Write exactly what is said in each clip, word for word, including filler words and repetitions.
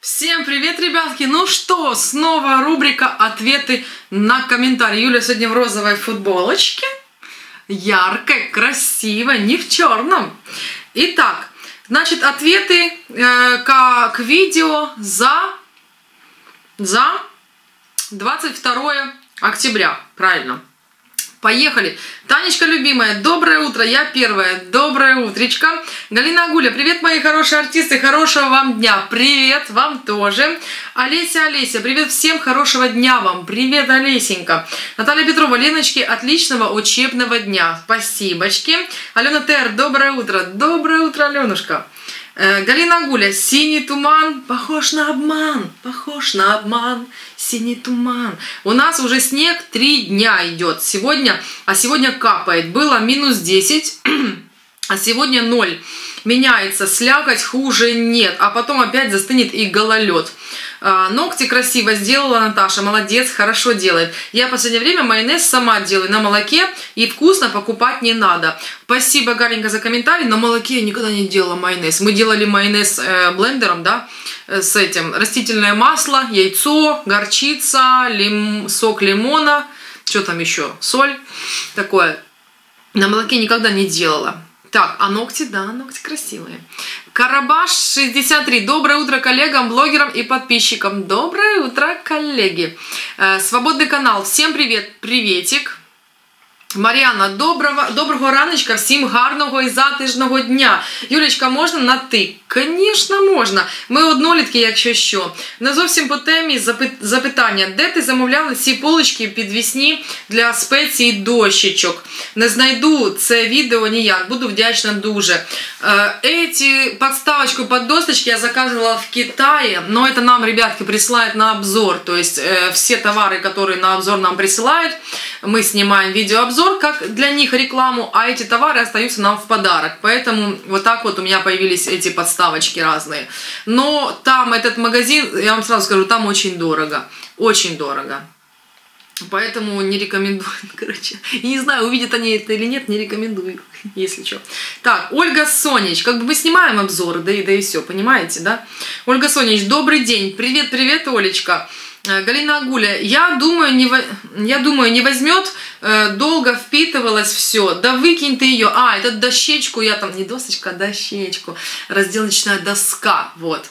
Всем привет, ребятки! Ну что, снова рубрика «Ответы на комментарии». Юля сегодня в розовой футболочке. Яркой, красивой, не в черном. Итак, значит, ответы э, к, к видео за, за двадцать второе октября. Правильно. Поехали. Танечка, любимая, доброе утро, я первая, доброе утречко. Галина Агуля, привет, мои хорошие артисты, хорошего вам дня, привет, вам тоже. Олеся, Олеся, привет всем, хорошего дня вам, привет, Олесенька. Наталья Петрова, Леночки, отличного учебного дня, спасибочки. Алена Тер, доброе утро, доброе утро, Аленушка. Галина Гуля, синий туман, похож на обман, похож на обман, синий туман. У нас уже снег три дня идет сегодня, а сегодня капает. Было минус десять, а сегодня ноль. Меняется, слякоть хуже нет, а потом опять застынет и гололед. Ногти красиво сделала Наташа, молодец, хорошо делает. Я в последнее время майонез сама делаю на молоке, и вкусно, покупать не надо. Спасибо, Галенька, за комментарий. На молоке я никогда не делала майонез. Мы делали майонез э, блендером, да, с этим. Растительное масло, яйцо, горчица, лим... сок лимона, что там еще, соль, такое. На молоке никогда не делала. Так, а ногти, да, ногти красивые. Карабаш шестьдесят три. Доброе утро коллегам, блогерам и подписчикам. Доброе утро, коллеги. Э, свободный канал. Всем привет, приветик. Мар'яна, доброго, доброго раночка, всім гарного і затишного дня. Юлечка, можна на ти? Звісно, можна. Ми однолітки, якщо що. Не зовсім по темі запитання. Де ти замовляли ці полички підвісні для спецій дощечок? Не знайду це відео ніяк, буду вдячна дуже. Эти подставочку под досточки я заказывала в Китае, но это нам, ребятки, присылают на обзор. То есть э, все товары, которые на обзор нам присылают, мы снимаем видеообзор, как для них рекламу, а эти товары остаются нам в подарок. Поэтому вот так вот у меня появились эти подставочки разные. Но там этот магазин, я вам сразу скажу, там очень дорого. Очень дорого. Поэтому не рекомендую, короче. Я не знаю, увидят они это или нет, не рекомендую, если что. Так, Ольга Сонич, как бы мы снимаем обзоры, да и, да и все, понимаете, да? Ольга Сонич, добрый день, привет, привет, Олечка. Галина Агуля, я думаю, не, я думаю, не возьмет, э, долго впитывалось все, да выкинь ты ее. А, это дощечку, я там, не досочка, а дощечку, разделочная доска, вот.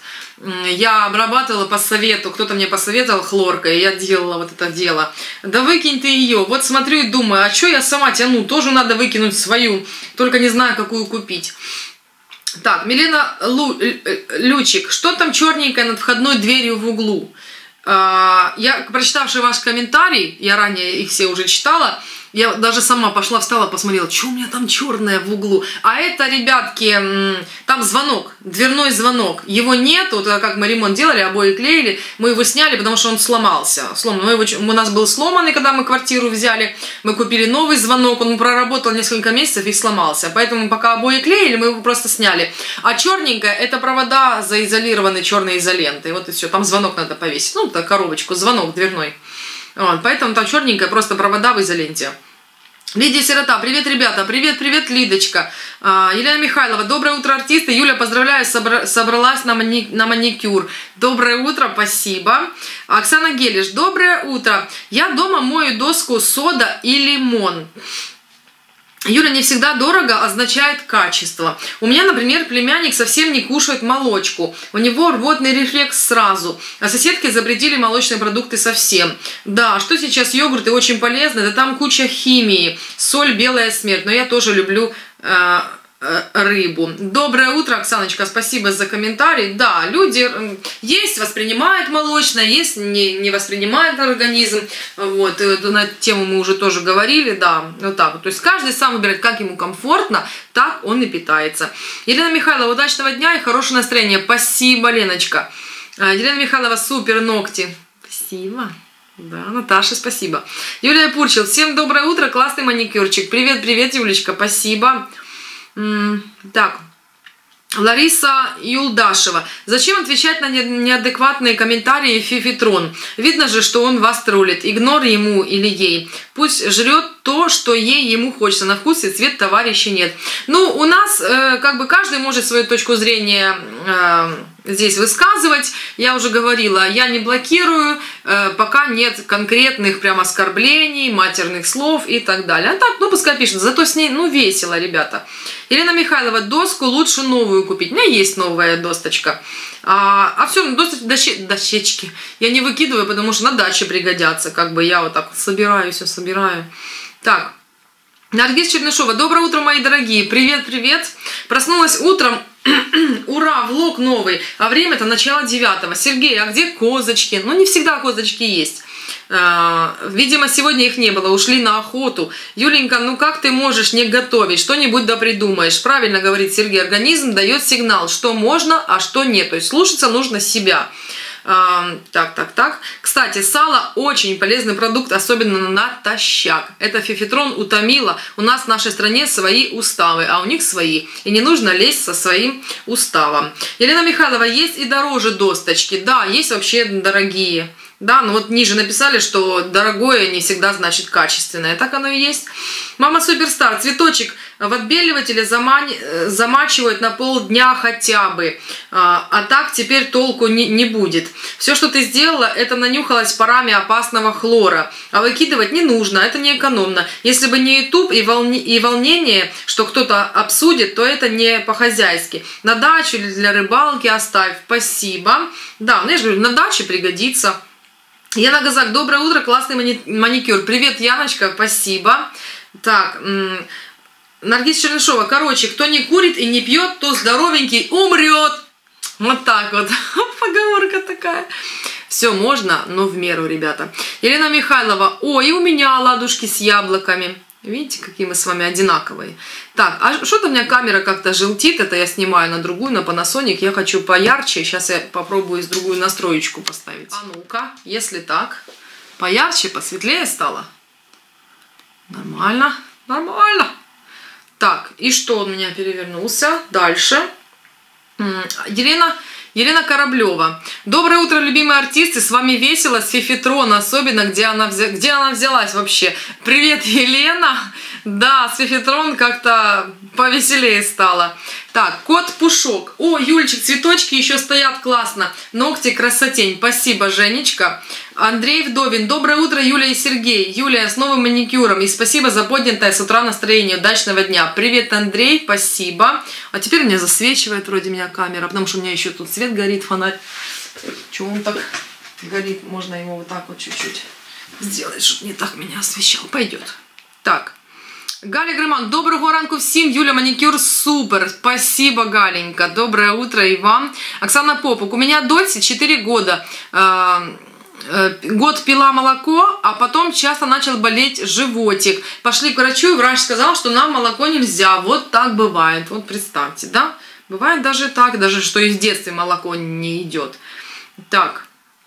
Я обрабатывала по совету, кто-то мне посоветовал хлоркой, я делала вот это дело. Да выкинь ты ее. Вот смотрю и думаю, а что я сама тяну? Тоже надо выкинуть свою, только не знаю, какую купить. Так, Милена Лу, Лючик, что там черненькое над входной дверью в углу? Я, прочитавший ваш комментарий, я ранее их все уже читала, я даже сама пошла, встала, посмотрела, что у меня там черное в углу. А это, ребятки, там звонок, дверной звонок. Его нет, вот как мы ремонт делали, обои клеили, мы его сняли, потому что он сломался. Сломан. Мы его, у нас был сломанный, когда мы квартиру взяли, мы купили новый звонок, он проработал несколько месяцев и сломался. Поэтому пока обои клеили, мы его просто сняли. А черненькое, это провода заизолированы черной изолентой. Вот и все, там звонок надо повесить. Ну, так, коробочку, звонок дверной. Вот, поэтому там черненькая, просто провода в изоленте. Лидия Сирота, привет, ребята, привет, привет, Лидочка. А, Елена Михайлова, доброе утро, артисты. Юля, поздравляю, собра собралась на, мани на маникюр. Доброе утро, спасибо. Оксана Гелиш, доброе утро. Я дома мою доску сода и лимон. Юля, не всегда дорого означает качество. У меня, например, племянник совсем не кушает молочку. У него рвотный рефлекс сразу. А соседки запретили молочные продукты совсем. Да, что сейчас йогурты очень полезны, да там куча химии. Соль, белая смерть. Но я тоже люблю э, э, рыбу. Доброе утро, Оксаночка, спасибо за комментарий. Да, люди есть, воспринимают молочное, есть, не, не воспринимает организм. Вот, на эту тему мы уже тоже говорили, да, вот так. То есть каждый сам выбирает, как ему комфортно, так он и питается. Елена Михайлова, удачного дня и хорошего настроения. Спасибо, Леночка. Елена Михайлова, супер ногти. Спасибо. Да, Наташа, спасибо. Юлия Пурчил, всем доброе утро, классный маникюрчик. Привет, привет, Юлечка, спасибо. Так, Лариса Юлдашева. Зачем отвечать на неадекватные комментарии Фифитрон? Видно же, что он вас троллит. Игнор ему или ей. Пусть жрет то, что ей ему хочется. На вкус и цвет товарища нет. Ну, у нас, э, как бы, каждый может свою точку зрения э, здесь высказывать. Я уже говорила, я не блокирую, э, пока нет конкретных прям оскорблений, матерных слов и так далее. А так, ну пускай пишет, зато с ней, ну, весело, ребята. Елена Михайлова, доску лучше новую купить. У меня есть новая досточка. А, а все, дощечки, дощечки я не выкидываю, потому что на даче пригодятся. Как бы я вот так вот собираю, все собираю. Так, Наргиз Чернышова, доброе утро, мои дорогие. Привет, привет. Проснулась утром. Ура, влог новый. А время-то начало девятого. Сергей, а где козочки? Ну, не всегда козочки есть. А, видимо, сегодня их не было. Ушли на охоту. Юленька, ну как ты можешь не готовить? Что-нибудь да придумаешь. Правильно говорит Сергей. Организм дает сигнал, что можно, а что нет. То есть слушаться нужно себя. А, так, так, так. Кстати, сало очень полезный продукт, особенно натощак. Это фифитрон утомило. У нас в нашей стране свои уставы, а у них свои. И не нужно лезть со своим уставом. Елена Михайлова, есть и дороже досточки. Да, есть вообще дорогие. Да, ну вот ниже написали, что дорогое не всегда значит качественное. Так оно и есть. Мама Суперстар, цветочек в отбеливателе замани... замачивают на полдня хотя бы. А, а так теперь толку не, не будет. Все, что ты сделала, это нанюхалась парами опасного хлора. А выкидывать не нужно, это не экономно. Если бы не YouTube и, волне... и волнение, что кто-то обсудит, то это не по-хозяйски. На дачу или для рыбалки оставь. Спасибо. Да, ну я же говорю, на даче пригодится. Яна Газак, доброе утро, классный мани маникюр. Привет, Яночка, спасибо. Так, Наргиз Чернышова, короче, кто не курит и не пьет, то здоровенький умрет. Вот так вот, поговорка такая. Все можно, но в меру, ребята. Елена Михайлова, ой, и у меня оладушки с яблоками. Видите, какие мы с вами одинаковые. Так, а что-то у меня камера как-то желтит. Это я снимаю на другую, на Panasonic. Я хочу поярче. Сейчас я попробую другую настроечку поставить. А ну-ка, если так. Поярче, посветлее стало. Нормально, нормально. Так, и что он у меня перевернулся? Дальше. Елена... Елена Кораблева. Доброе утро, любимые артисты. С вами весело, с Фифитрон, особенно где она, взя... где она взялась вообще. Привет, Елена. Да, с Фифитрон как-то повеселее стало. Так, кот Пушок. О, Юльчик, цветочки еще стоят классно. Ногти красотень. Спасибо, Женечка. Андрей Вдовин. Доброе утро, Юля и Сергей. Юлия с новым маникюром. И спасибо за поднятое с утра настроение. Удачного дня. Привет, Андрей. Спасибо. А теперь у меня засвечивает вроде меня камера, потому что у меня еще тут свет горит, фонарь. Чего он так горит? Можно его вот так вот чуть-чуть сделать, чтобы не так меня освещал. Пойдет. Так. Галя Гриман, доброго ранку всем. Юля, маникюр супер. Спасибо, Галенька. Доброе утро и вам. Оксана Попук. У меня дочь четыре года. Э, э, год пила молоко, а потом часто начал болеть животик. Пошли к врачу, и врач сказал, что нам молоко нельзя. Вот так бывает. Вот представьте, да? Бывает даже так, даже что и в детстве молоко не идет. Так.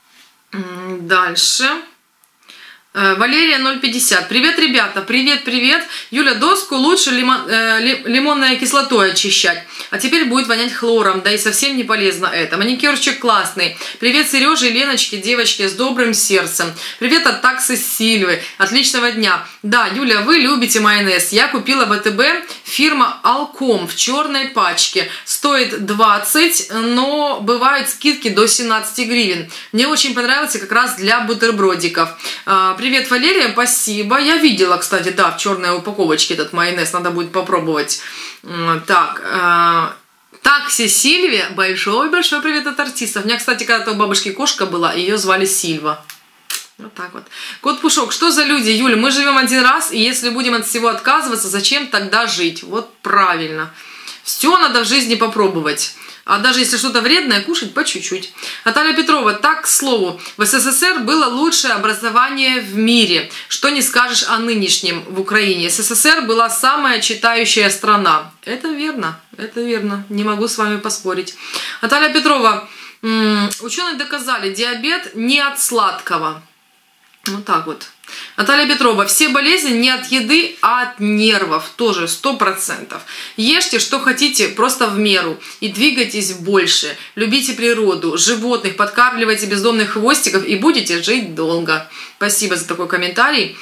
Дальше. Валерия ноль пятьдесят. Привет, ребята. Привет, привет. Юля, доску лучше лимон, э, лимонной кислотой очищать. А теперь будет вонять хлором. Да и совсем не полезно это. Маникюрчик классный. Привет, Сереже и Леночке, девочки с добрым сердцем. Привет от таксы Сильвы. Отличного дня. Да, Юля, вы любите майонез. Я купила в ВТБ фирма Алком в черной пачке. Стоит двадцать, но бывают скидки до семнадцати гривен. Мне очень понравился как раз для бутербродиков. Привет, Валерия, спасибо. Я видела, кстати, да, в черной упаковочке этот майонез, надо будет попробовать. Так, э, такси Сильве, большой-большой привет от артистов. У меня, кстати, когда-то у бабушки кошка была, ее звали Сильва. Вот так вот. Кот Пушок, что за люди, Юля, мы живем один раз, и если будем от всего отказываться, зачем тогда жить? Вот правильно. Все надо в жизни попробовать. А даже если что-то вредное, кушать по чуть-чуть. Наталья Петрова, так, к слову, в СССР было лучшее образование в мире. Что не скажешь о нынешнем в Украине. СССР была самая читающая страна. Это верно, это верно. Не могу с вами поспорить. Наталья Петрова, ученые доказали, диабет не от сладкого. Вот так вот. Наталья Петрова, все болезни не от еды, а от нервов, тоже сто процентов. Ешьте, что хотите, просто в меру, и двигайтесь больше. Любите природу, животных, подкармливайте бездомных хвостиков, и будете жить долго. Спасибо за такой комментарий.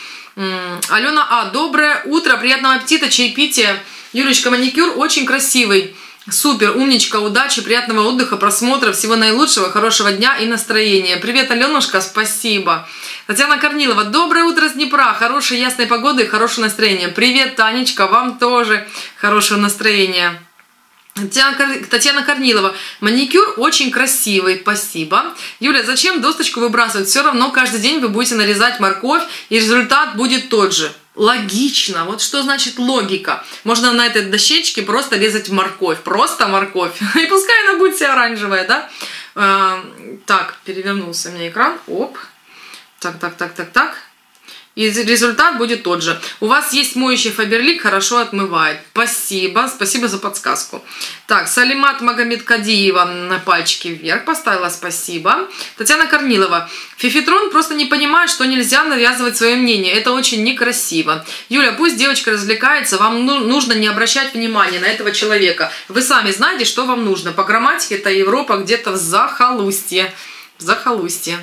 Алена А, доброе утро, приятного аппетита, чаепития. Юлечка, маникюр очень красивый. Супер, умничка, удачи, приятного отдыха, просмотра, всего наилучшего, хорошего дня и настроения. Привет, Аленушка, спасибо. Татьяна Корнилова, доброе утро с Днепра, хорошей ясной погоды и хорошее настроение. Привет, Танечка, вам тоже хорошего настроения. Татьяна Корнилова, маникюр очень красивый, спасибо. Юля, зачем досточку выбрасывать? Все равно каждый день вы будете нарезать морковь, и результат будет тот же. Логично. Вот что значит логика. Можно на этой дощечке просто резать морковь. Просто морковь. И пускай она будет вся оранжевая, да? А, так, перевернулся у меня экран. Оп. Так, так, так, так, так. И результат будет тот же. У вас есть моющий Фаберлик, хорошо отмывает. Спасибо, спасибо за подсказку. Так, Салимат Магомедкадиева на пальчики вверх поставила, спасибо. Татьяна Корнилова. Фифитрон просто не понимает, что нельзя навязывать свое мнение. Это очень некрасиво. Юля, пусть девочка развлекается, вам нужно не обращать внимания на этого человека. Вы сами знаете, что вам нужно. По грамматике это Европа где-то в захолустье. В захолустье.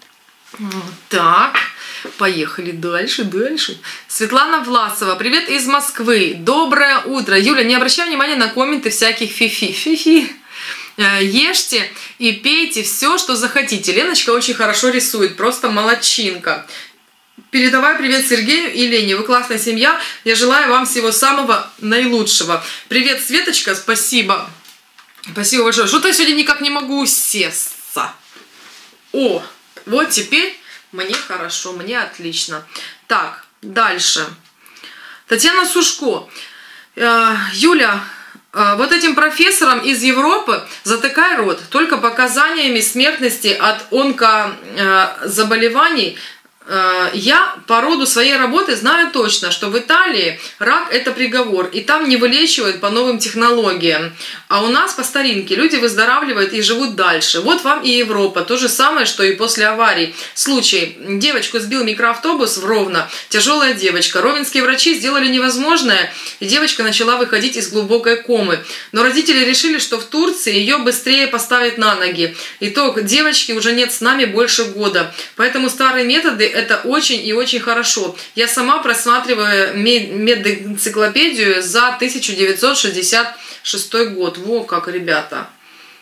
Так. Поехали дальше, дальше. Светлана Власова, привет из Москвы. Доброе утро. Юля, не обращай внимания на комменты всяких фифи. Фифи. Ешьте и пейте все, что захотите. Леночка очень хорошо рисует, просто молодчинка. Передавай привет Сергею и Лене. Вы классная семья. Я желаю вам всего самого наилучшего. Привет, Светочка, спасибо. Спасибо большое. Что-то я сегодня никак не могу усесться. О, вот теперь... Мне хорошо, мне отлично. Так, дальше. Татьяна Сушко. Э, Юля, э, вот этим профессорам из Европы затыкай рот. Только показаниями смертности от онкозаболеваний. Э, я по роду своей работы знаю точно, что в Италии рак это приговор. И там не вылечивают по новым технологиям. А у нас по старинке люди выздоравливают и живут дальше. Вот вам и Европа. То же самое, что и после аварий. Случай. Девочку сбил микроавтобус в Ровно. Тяжелая девочка. Ровенские врачи сделали невозможное. И девочка начала выходить из глубокой комы. Но родители решили, что в Турции ее быстрее поставят на ноги. Итог. Девочки уже нет с нами больше года. Поэтому старые методы это очень и очень хорошо. Я сама просматриваю медэнциклопедию за тысяча девятьсот шестьдесят шестой год. Во как, ребята.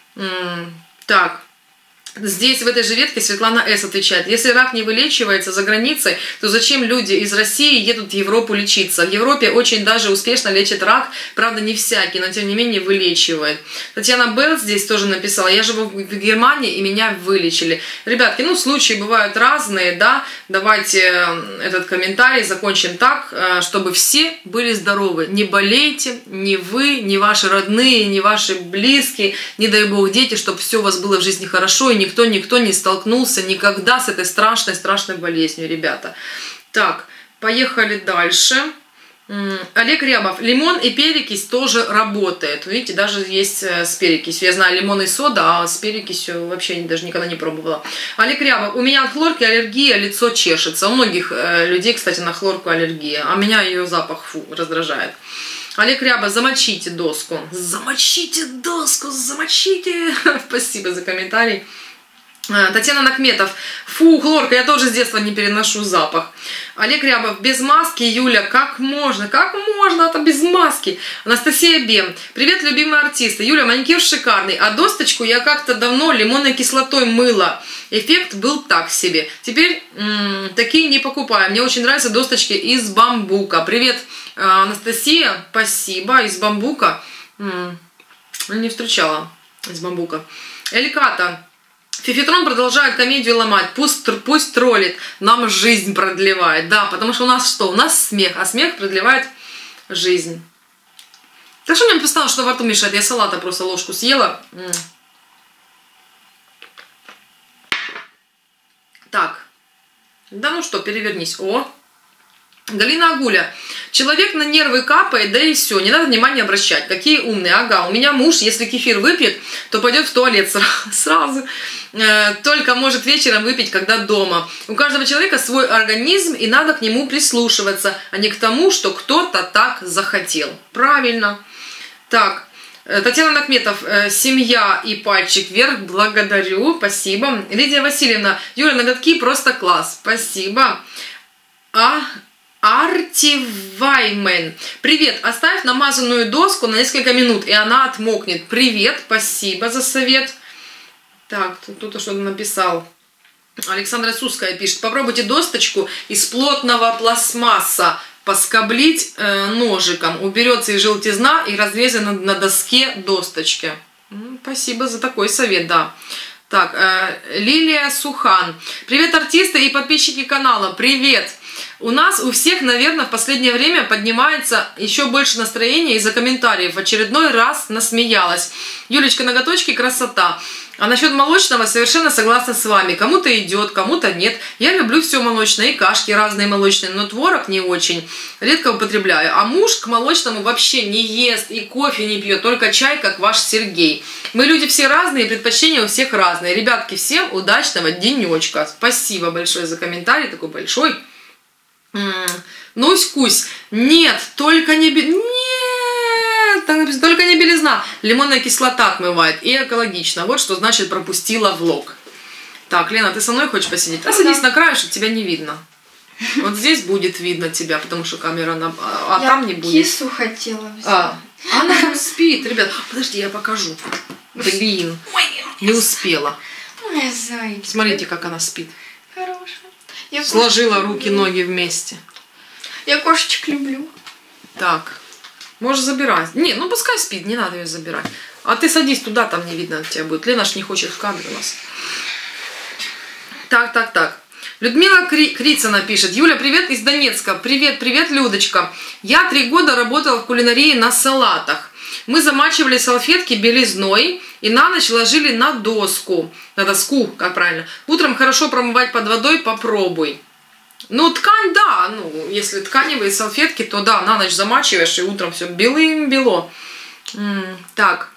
Так. Здесь в этой же ветке Светлана С. отвечает. Если рак не вылечивается за границей, то зачем люди из России едут в Европу лечиться? В Европе очень даже успешно лечат рак. Правда, не всякий, но тем не менее вылечивает. Татьяна Белл здесь тоже написала. Я живу в Германии и меня вылечили. Ребятки, ну случаи бывают разные, да. Давайте этот комментарий закончим так, чтобы все были здоровы. Не болейте, ни вы, ни ваши родные, ни ваши близкие, не дай бог дети, чтобы все у вас было в жизни хорошо и не Никто, никто не столкнулся никогда с этой страшной-страшной болезнью, ребята. Так, поехали дальше. Олег Рябов. Лимон и перекись тоже работает. Видите, даже есть с перекисью. Я знаю лимон и сода, а с перекисью вообще даже никогда не пробовала. Олег Рябов. У меня от хлорки аллергия, лицо чешется. У многих людей, кстати, на хлорку аллергия. А меня ее запах фу, раздражает. Олег Ряба, замочите доску. Замочите доску, замочите. Спасибо за комментарий. Татьяна Накметов. Фу, хлорка, я тоже с детства не переношу запах. Олег Рябов. Без маски, Юля, как можно? Как можно это без маски? Анастасия Бем. Привет, любимые артисты. Юля, маникюр шикарный. А досточку я как-то давно лимонной кислотой мыла. Эффект был так себе. Теперь м-м, такие не покупаю. Мне очень нравятся досточки из бамбука. Привет, Анастасия. Спасибо. Из бамбука. М-м, не встречала из бамбука. Эльката. Фифитрон продолжает комедию ломать, пусть, пусть троллит, нам жизнь продлевает. Да, потому что у нас что? У нас смех, а смех продлевает жизнь. Так что мне представилось, что во рту мешает? Я салата просто ложку съела. М-м. Так, да ну что, перевернись. О, Галина Агуля. Человек на нервы капает, да и все, не надо внимания обращать. Какие умные. Ага, у меня муж, если кефир выпьет, то пойдет в туалет сразу. Только может вечером выпить, когда дома. У каждого человека свой организм, и надо к нему прислушиваться, а не к тому, что кто-то так захотел. Правильно. Так, Татьяна Накметов, семья и пальчик вверх, благодарю, спасибо. Лидия Васильевна, Юля, ноготки просто класс, спасибо. А Артиваймен. Привет, оставь намазанную доску на несколько минут, и она отмокнет. Привет, спасибо за совет. Так, тут кто-то что-то написал. Александра Суская пишет. Попробуйте досточку из плотного пластмасса поскоблить э, ножиком. Уберется и желтизна, и разрезы на, на доске досточки. Спасибо за такой совет, да. Так, э, Лилия Сухан. Привет, артисты и подписчики канала. Привет. У нас у всех, наверное, в последнее время поднимается еще больше настроения из-за комментариев. В очередной раз насмеялась. Юлечка, ноготочки, красота. А насчет молочного совершенно согласна с вами. Кому-то идет, кому-то нет. Я люблю все молочное, и кашки разные молочные, но творог не очень. Редко употребляю. А муж к молочному вообще не ест и кофе не пьет, только чай, как ваш Сергей. Мы люди все разные, предпочтения у всех разные. Ребятки, всем удачного денечка. Спасибо большое за комментарий, такой большой. Нусь-кусь. Нет, только не... Нет, только не белизна. Лимонная кислота отмывает. И экологично. Вот что значит пропустила влог. Так, Лена, ты со мной хочешь посидеть? А садись на краешек, тебя не видно. Вот здесь будет видно тебя, потому что камера... На... А я там не будет. Я кису хотела взять. А, она там спит, ребят. Подожди, я покажу. Блин, не успела. Моя зайка. Смотрите, как она спит. Хорошая. Я Сложила руки, ноги вместе. Я кошечек люблю. Так, можешь забирать. Не, ну пускай спит, не надо ее забирать. А ты садись туда, там не видно тебя будет. Лена ж не хочет в кадре у нас. Так, так, так. Людмила Кри Крицына пишет. Юля, привет из Донецка. Привет, привет, Людочка. Я три года работала в кулинарии на салатах. Мы замачивали салфетки белизной и на ночь ложили на доску. На доску, как правильно. Утром хорошо промывать под водой, попробуй. Ну, ткань, да. Ну, если тканевые салфетки, то да, на ночь замачиваешь, и утром все белым-бело. Так.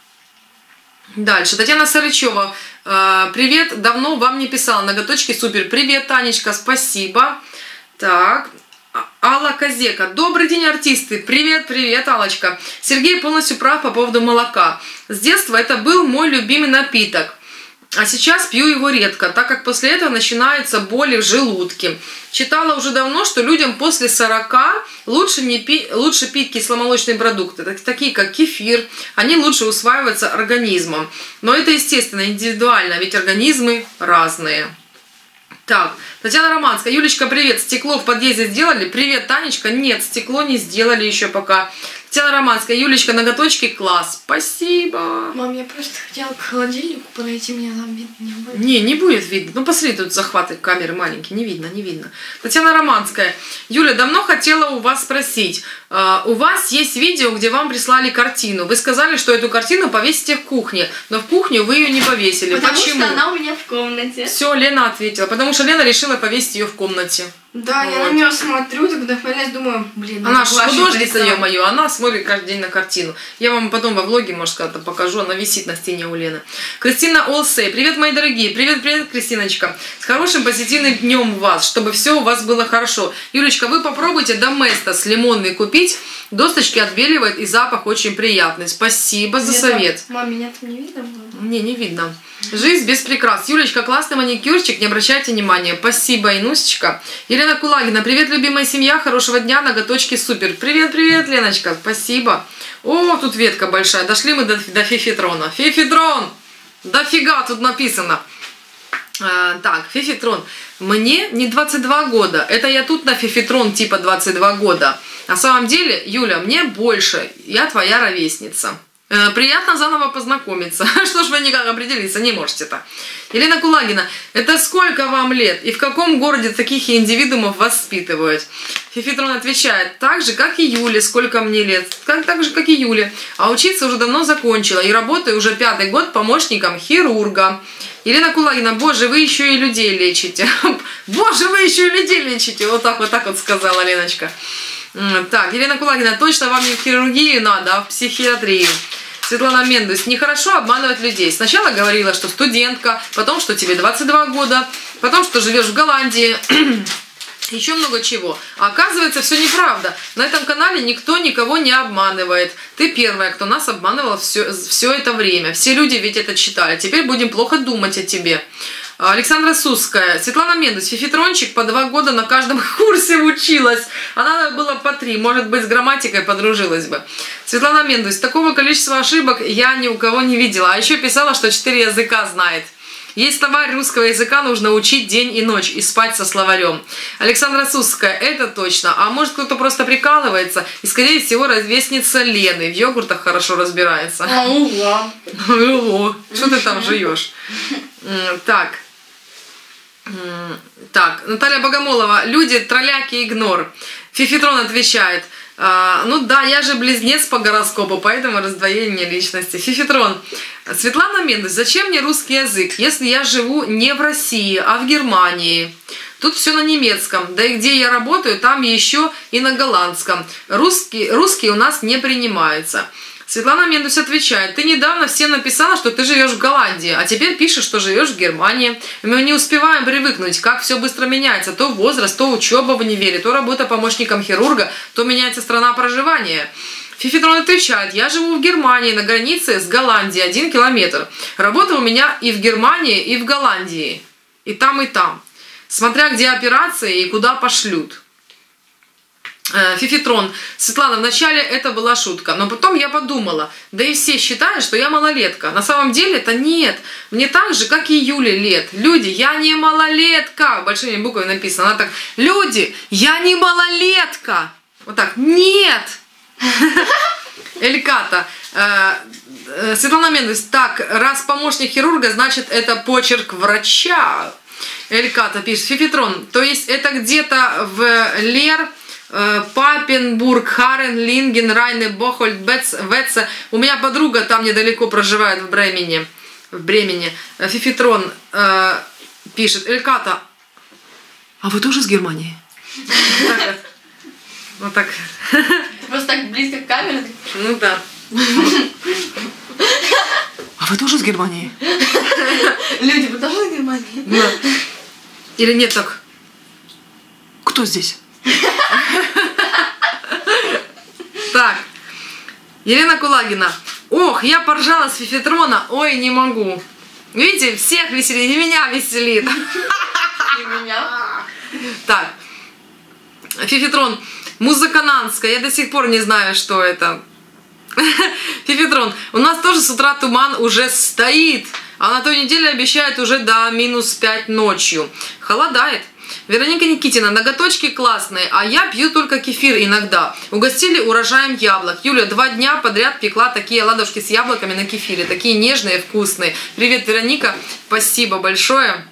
Дальше. Татьяна Сарычева. Привет, давно вам не писала. Ноготочки супер. Привет, Танечка, спасибо. Так. Алла Козека. Добрый день, артисты. Привет, привет, Аллочка. Сергей полностью прав по поводу молока. С детства это был мой любимый напиток. А сейчас пью его редко, так как после этого начинаются боли в желудке. Читала уже давно, что людям после сорока лучше, не пи... лучше пить кисломолочные продукты, такие как кефир. Они лучше усваиваются организмом. Но это, естественно, индивидуально, ведь организмы разные. Так, Татьяна Романская. Юлечка, привет. Стекло в подъезде сделали? Привет, Танечка. Нет, стекло не сделали еще пока. Татьяна Романская. Юлечка, ноготочки, класс. Спасибо. Мам, я просто хотела к холодильнику подойти, мне там видно не будет. Не, не будет видно. Ну, посмотри, тут захваты камеры маленькие. Не видно, не видно. Татьяна Романская. Юля, давно хотела у вас спросить. Uh, у вас есть видео, где вам прислали картину. Вы сказали, что эту картину повесите в кухне, но в кухню вы ее не повесили. Потому Почему? что она у меня в комнате. Все, Лена ответила. Потому что Лена решила повесить ее в комнате. Да, вот. Я на нее смотрю, тогда вдохновляюсь, думаю, блин, она же художница, ё-моё, она смотрит каждый день на картину. Я вам потом во влоге, может, когда-то покажу, она висит на стене у Лены. Кристина Олсей, привет, мои дорогие, привет, привет, Кристиночка. С хорошим позитивным днем вас, чтобы все у вас было хорошо. Юлечка, вы попробуйте Доместос лимонный купить, досточки отбеливает и запах очень приятный. Спасибо за совет. Мам, меня там не видно было? Не, не видно. Жизнь без прикрас. Юлечка, классный маникюрчик, не обращайте внимания. Спасибо, Инусечка. Елена Кулагина, привет, любимая семья, хорошего дня, ноготочки супер. Привет, привет, Леночка, спасибо. О, тут ветка большая, дошли мы до, до фифитрона. Фифитрон, дофига тут написано. А, так, фифитрон. Мне не двадцать два года, это я тут на фифитрон типа двадцать два года. На самом деле, Юля, мне больше, я твоя ровесница. Приятно заново познакомиться. Что ж вы никак определиться не можете-то. Елена Кулагина, это сколько вам лет? И в каком городе таких индивидуумов воспитывают? Фифитрон отвечает, так же, как и Юле, сколько мне лет. Так, так же, как и Юле. А учиться уже давно закончила. И работаю уже пятый год помощником хирурга. Елена Кулагина, боже, вы еще и людей лечите. Боже, вы еще и людей лечите. Вот так вот так вот сказала Леночка. Так, Елена Кулагина, точно вам не в хирургию надо, а в психиатрию. Светлана Мендус, нехорошо обманывать людей. Сначала говорила, что студентка, потом, что тебе двадцать два года, потом, что живешь в Голландии, еще много чего. А оказывается, все неправда. На этом канале никто никого не обманывает. Ты первая, кто нас обманывал все, все это время. Все люди ведь это читали. Теперь будем плохо думать о тебе. Александра Сусская. Светлана Мендус. Фифитрончик по два года на каждом курсе училась. А надо было по три. Может быть, с грамматикой подружилась бы. Светлана Мендус. Такого количества ошибок я ни у кого не видела. А еще писала, что четыре языка знает. Есть словарь русского языка, нужно учить день и ночь и спать со словарем. Александра Сусская, это точно. А может, кто-то просто прикалывается и, скорее всего, ровесница Лены. В йогуртах хорошо разбирается. Ого. Ого. Что ты там жуешь? Так. Так, Наталья Богомолова. Люди, тролляки, игнор. Фифитрон отвечает. А, ну да, я же близнец по гороскопу, поэтому раздвоение личности. Фифитрон. Светлана Мендус, зачем мне русский язык, если я живу не в России, а в Германии? Тут все на немецком, да и где я работаю, там еще и на голландском. Русский, русский у нас не принимается. Светлана Мендус отвечает, ты недавно всем написала, что ты живешь в Голландии, а теперь пишешь, что живешь в Германии. Мы не успеваем привыкнуть, как все быстро меняется. То возраст, то учеба в универе, то работа помощником хирурга, то меняется страна проживания. Фифитрон отвечает, я живу в Германии, на границе с Голландией, один километр. Работа у меня и в Германии, и в Голландии. И там, и там. Смотря где операции и куда пошлют. Фифитрон. Светлана, вначале это была шутка, но потом я подумала, да и все считают, что я малолетка. На самом деле это нет. Мне так же, как и Юле лет. Люди, я не малолетка. Большими буквами написано. Она так, люди, я не малолетка. Вот так, нет. Эльката. Светлана Мендус. Так, раз помощник хирурга, значит это почерк врача. Эльката пишет. Фифитрон. То есть это где-то в Лер... Папенбург, Харен, Линген, Райне, Бохольд, Бетц, Ветце. У меня подруга там недалеко проживает, в Бремене. В Бремене. Фифитрон э, пишет. Эльката, а вы тоже с Германии? Вот так. Просто так близко к камере. Ну да. А вы тоже с Германии? Люди, вы тоже с Германии? Или нет так? Кто здесь? Так, Елена Кулагина. Ох, я поржала с Фифитрона. Ой, не могу. Видите, всех веселит, и меня веселит. И меня. Так, Фифитрон. Музыкананская. Я до сих пор не знаю, что это. Фифитрон. У нас тоже с утра туман уже стоит. А на той неделе обещают уже до минус пять ночью. Холодает. Вероника Никитина, ноготочки классные, а я пью только кефир иногда. Угостили урожаем яблок. Юля два дня подряд пекла такие ладушки с яблоками на кефире. Такие нежные, вкусные. Привет, Вероника. Спасибо большое.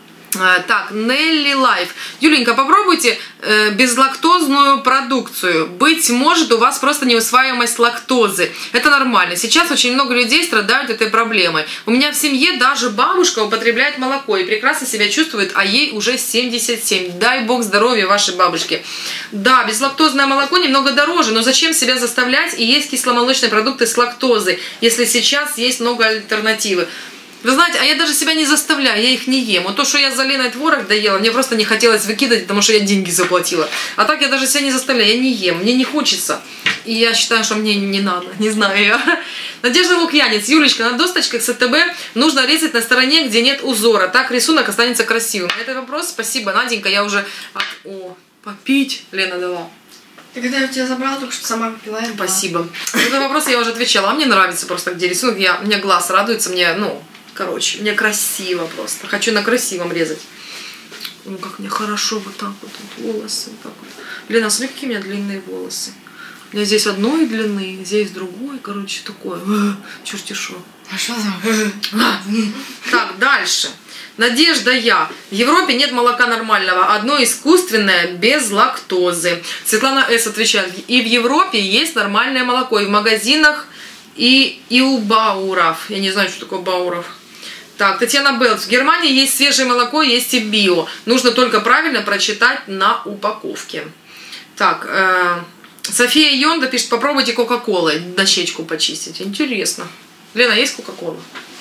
Так, Нелли Лайф. Юленька, попробуйте э, безлактозную продукцию. Быть может, у вас просто неусваиваемость лактозы. Это нормально. Сейчас очень много людей страдают этой проблемой. У меня в семье даже бабушка употребляет молоко и прекрасно себя чувствует, а ей уже семьдесят семь. Дай бог здоровья вашей бабушке. Да, безлактозное молоко немного дороже, но зачем себя заставлять и есть кисломолочные продукты с лактозой, если сейчас есть много альтернативы? Вы знаете, а я даже себя не заставляю, я их не ем. Вот то, что я за Леной творог доела, мне просто не хотелось выкидывать, потому что я деньги заплатила. А так я даже себя не заставляю, я не ем, мне не хочется. И я считаю, что мне не надо, не знаю я. Надежда Лукьянец. Юлечка, на досточках с ТБ нужно резать на стороне, где нет узора. Так рисунок останется красивым. Это вопрос, спасибо, Наденька, я уже... О, попить Лена дала. Ты когда я у тебя забрала, только что сама выпила. Спасибо. На этот вопрос я уже отвечала. А мне нравится просто, где рисунок. Я, у меня глаз радуется, мне, ну... Короче, мне красиво просто. Хочу на красивом резать. Ну, как мне хорошо вот так вот. Волосы вот так вот. Лена, смотри, какие у меня длинные волосы. У меня здесь одной длины, здесь другой. Короче, такое. Черти шо. А что за... Так, дальше. Надежда Я. В Европе нет молока нормального. Одно искусственное, без лактозы. Светлана С. отвечает. И в Европе есть нормальное молоко. И в магазинах, и, и у Бауров. Я не знаю, что такое Бауров. Так, Татьяна Белт. В Германии есть свежее молоко, есть и био. Нужно только правильно прочитать на упаковке. Так, э, София Йонда пишет, попробуйте кока-колы, дощечку почистить. Интересно. Лена, есть кока-кола?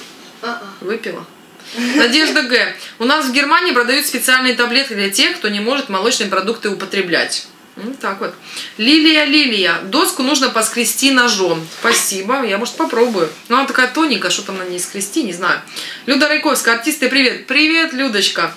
Выпила? Надежда Г. У нас в Германии продают специальные таблетки для тех, кто не может молочные продукты употреблять. Вот так вот. Лилия, Лилия. Доску нужно поскрести ножом. Спасибо. Я, может, попробую. Но она такая тоненькая, что там на ней скрести, не знаю. Люда Райковская, артисты, привет. Привет, Людочка.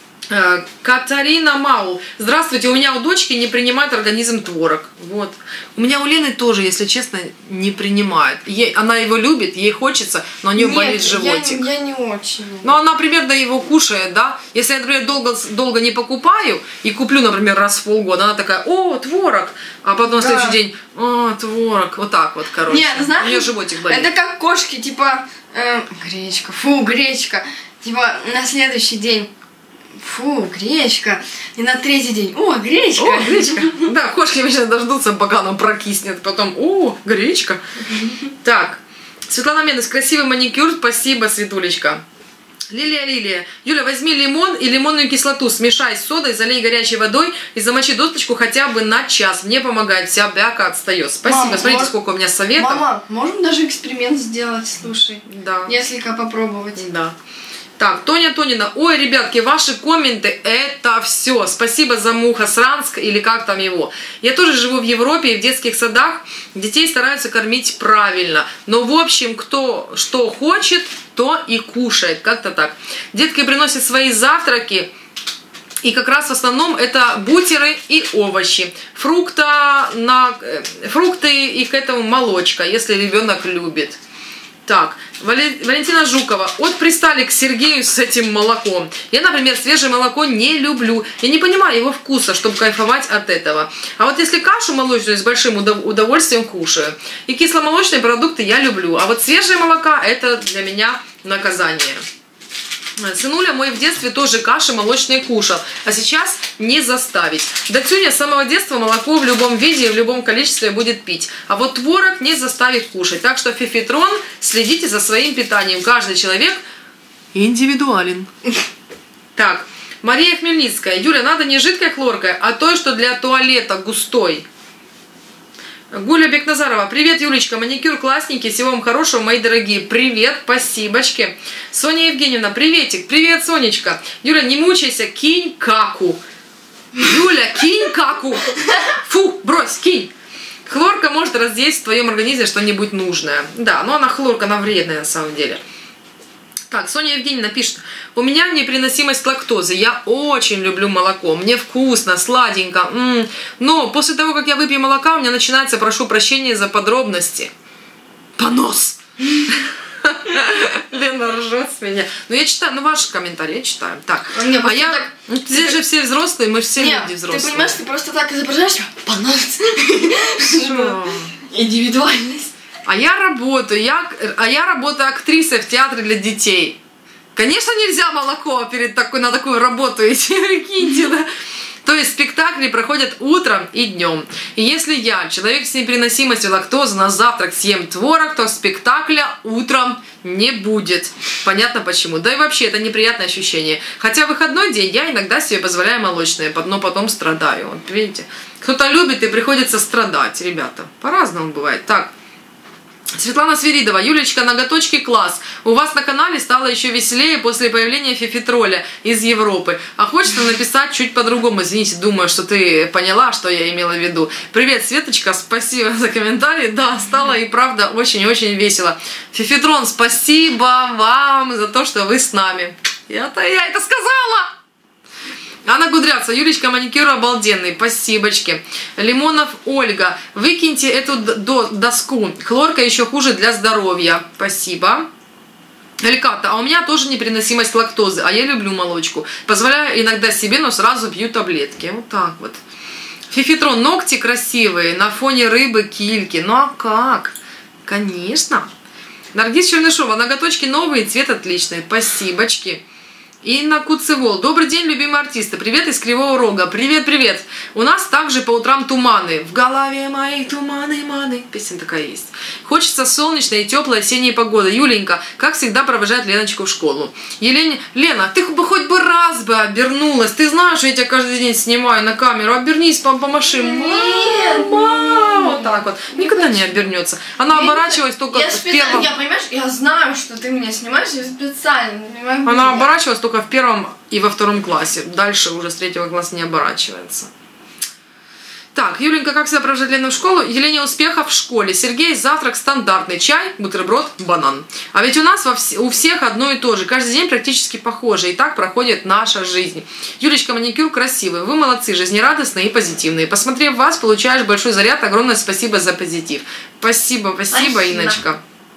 Катарина Маул. Здравствуйте, у меня у дочки не принимает организм творог. Вот. У меня у Лены тоже, если честно, не принимает. Ей, она его любит, ей хочется, но у нее Нет, болит животик. Я, я не очень. Но она примерно его кушает, да. Если я, например, долго, долго не покупаю и куплю, например, раз в полгода, она такая: о, творог. А потом на да. следующий день: о, творог. Вот так вот, короче. Нет, знаешь, у нее животик болит. Это как кошки, типа, э, гречка, фу, гречка. Типа, на следующий день: фу, гречка. И на третий день: о, гречка. О, гречка. Да, кошки обычно дождутся, пока оно прокиснет. Потом: о, гречка. Так, Светлана Менес, красивый маникюр. Спасибо, Светулечка. Лилия, Лилия. Юля, возьми лимон и лимонную кислоту, смешай с содой, залей горячей водой и замочи досточку хотя бы на час. Мне помогает, вся бяка отстает. Спасибо. Мама, Смотрите, может... сколько у меня советов. Мама, можем даже эксперимент сделать, слушай. Да. Несколько попробовать. Да. Так, Тоня Тонина. Ой, ребятки, ваши комменты — это все. Спасибо за Мухосранск, или как там его. Я тоже живу в Европе, и в детских садах детей стараются кормить правильно. Но, в общем, кто что хочет, то и кушает. Как-то так. Детки приносят свои завтраки. И как раз в основном это бутеры и овощи. Фрукта на, фрукты и к этому молочка, если ребенок любит. Так, Валентина Жукова. Вот пристали к Сергею с этим молоком. Я, например, свежее молоко не люблю. Я не понимаю его вкуса, чтобы кайфовать от этого. А вот если кашу молочную с большим удовольствием кушаю. И кисломолочные продукты я люблю. А вот свежее молоко — это для меня наказание. Сынуля мой в детстве тоже каши молочные кушал, а сейчас не заставить. Датюня с самого детства молоко в любом виде и в любом количестве будет пить. А вот творог не заставит кушать. Так что, Фифитрон, следите за своим питанием. Каждый человек индивидуален. Так, Мария Хмельницкая. Юля, надо не жидкой хлоркой, а той, что для туалета густой. Гуля Бекназарова. Привет, Юлечка. Маникюр классненький. Всего вам хорошего, мои дорогие. Привет, спасибочки. Соня Евгеньевна. Приветик. Привет, Сонечка. Юля, не мучайся. Кинь каку. Юля, кинь каку. Фу, брось, кинь. Хлорка может раздеть в твоем организме что-нибудь нужное. Да, но она хлорка, она вредная на самом деле. Так, Соня Евгеньевна пишет: у меня непереносимость лактозы. Я очень люблю молоко. Мне вкусно, сладенько. М-м. Но после того, как я выпью молока, у меня начинается, прошу прощения за подробности, понос. Лена ржет с меня. Ну, я читаю, ну, ваши комментарии я читаю. Так, а я... Здесь же все взрослые, мы все люди взрослые. Ты понимаешь, ты просто так изображаешь понос. Индивидуальность. А я работаю, я, а я работаю актрисой в театре для детей. Конечно, нельзя молоко перед такой, на такую работу идти, прикиньте, да? То есть спектакли проходят утром и днем. И если я, человек с непереносимостью лактозы, на завтрак съем творог, то спектакля утром не будет. Понятно почему. Да и вообще это неприятное ощущение. Хотя в выходной день я иногда себе позволяю молочное, но потом страдаю. Вот видите, кто-то любит и приходится страдать, ребята. По-разному бывает. Так. Светлана Свиридова. Юлечка, ноготочки класс. У вас на канале стало еще веселее после появления Фифитроля из Европы. А хочется написать чуть по-другому. Извините, думаю, что ты поняла, что я имела в виду. Привет, Светочка, спасибо за комментарий. Да, стало и правда очень-очень весело. Фифитрон, спасибо вам за то, что вы с нами. Я-то я это сказала! Анна Кудрявцева. Юлечка, маникюр обалденный. Спасибочки. Лимонов Ольга. Выкиньте эту доску. Хлорка еще хуже для здоровья. Спасибо. Эльката. А у меня тоже непереносимость лактозы. А я люблю молочку. Позволяю иногда себе, но сразу пью таблетки. Вот так вот. Фифитрон. Ногти красивые. На фоне рыбы, кильки. Ну а как? Конечно. Наргиз Чернышова. Ноготочки новые, цвет отличный. Спасибочки. Инна Куцевол. Добрый день, любимые артисты. Привет из Кривого Рога. Привет, привет. У нас также по утрам туманы. В голове мои туманы, маны. Песня такая есть. Хочется солнечной и теплой осенней погоды. Юленька, как всегда, провожает Леночку в школу. Елене... Лена, ты бы хоть бы раз бы обернулась. Ты знаешь, что я тебя каждый день снимаю на камеру. Обернись, помаши. Мама. Вот так вот. Никогда не обернется. Она я оборачивалась только я в первом... Я, понимаешь, я знаю, что ты меня снимаешь, я специально. Она оборачивалась только в первом и во втором классе. Дальше уже с третьего класса не оборачивается. Так, Юленька, как всегда провожает Лену в школу? Елене успехов в школе. Сергей, завтрак стандартный. Чай, бутерброд, банан. А ведь у нас во вс... у всех одно и то же. Каждый день практически похоже. И так проходит наша жизнь. Юлечка, маникюр красивый. Вы молодцы, жизнерадостные и позитивные. Посмотрев вас, получаешь большой заряд. Огромное спасибо за позитив. Спасибо, спасибо, спасибо. Инночка.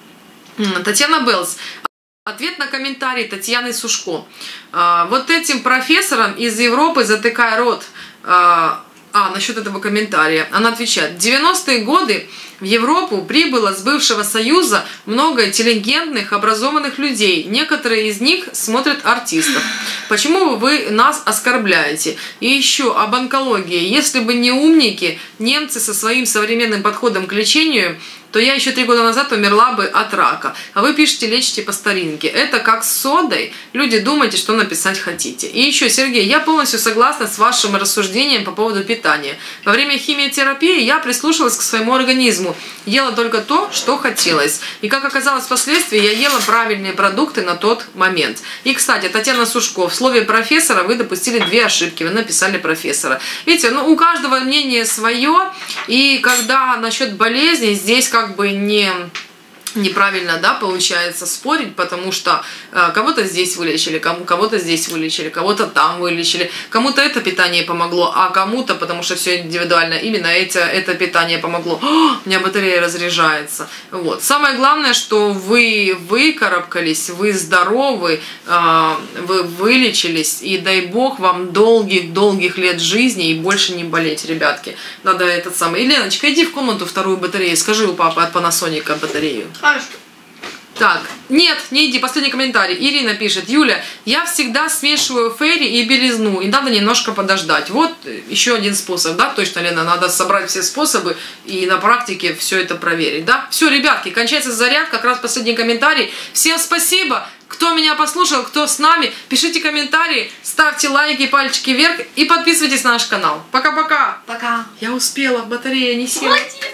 Татьяна Белс. Ответ на комментарий Татьяны Сушко. А, вот этим профессорам из Европы затыкай рот. А, А, насчет этого комментария. Она отвечает. В девяностые годы в Европу прибыло с бывшего Союза много интеллигентных, образованных людей. Некоторые из них смотрят артистов. Почему вы нас оскорбляете? И еще об онкологии. Если бы не умники, немцы со своим современным подходом к лечению, то я еще три года назад умерла бы от рака. А вы пишете, лечите по старинке. Это как с содой. Люди, думайте, что написать хотите. И еще, Сергей, я полностью согласна с вашим рассуждением по поводу питания. Во время химиотерапии я прислушалась к своему организму. Ела только то, что хотелось. И как оказалось впоследствии, я ела правильные продукты на тот момент. И, кстати, Татьяна Сушко, в слове профессора вы допустили две ошибки. Вы написали профессора. Видите, ну, у каждого мнение свое. И когда насчет болезней, здесь как как бы не неправильно, да, получается спорить, потому что э, кого-то здесь вылечили, кому кого-то здесь вылечили, кого-то там вылечили, кому-то это питание помогло, а кому-то, потому что все индивидуально, именно это, это питание помогло. О, у меня батарея разряжается. Вот. Самое главное, что вы выкарабкались, вы здоровы, э, вы вылечились, и дай бог вам долгих-долгих лет жизни и больше не болеть, ребятки. Надо этот самый... Еленочка, иди в комнату вторую батарею, скажи у папы от Panasonic батарею. Хорошо. Так, нет, не иди, последний комментарий. Ирина пишет, Юля, я всегда смешиваю фейри и белизну, и надо немножко подождать. Вот еще один способ, да, точно, Лена, надо собрать все способы и на практике все это проверить, да. Все, ребятки, кончается заряд, как раз последний комментарий. Всем спасибо, кто меня послушал, кто с нами. Пишите комментарии, ставьте лайки, пальчики вверх и подписывайтесь на наш канал. Пока-пока. Пока. Я успела, батарея не села. Молодец.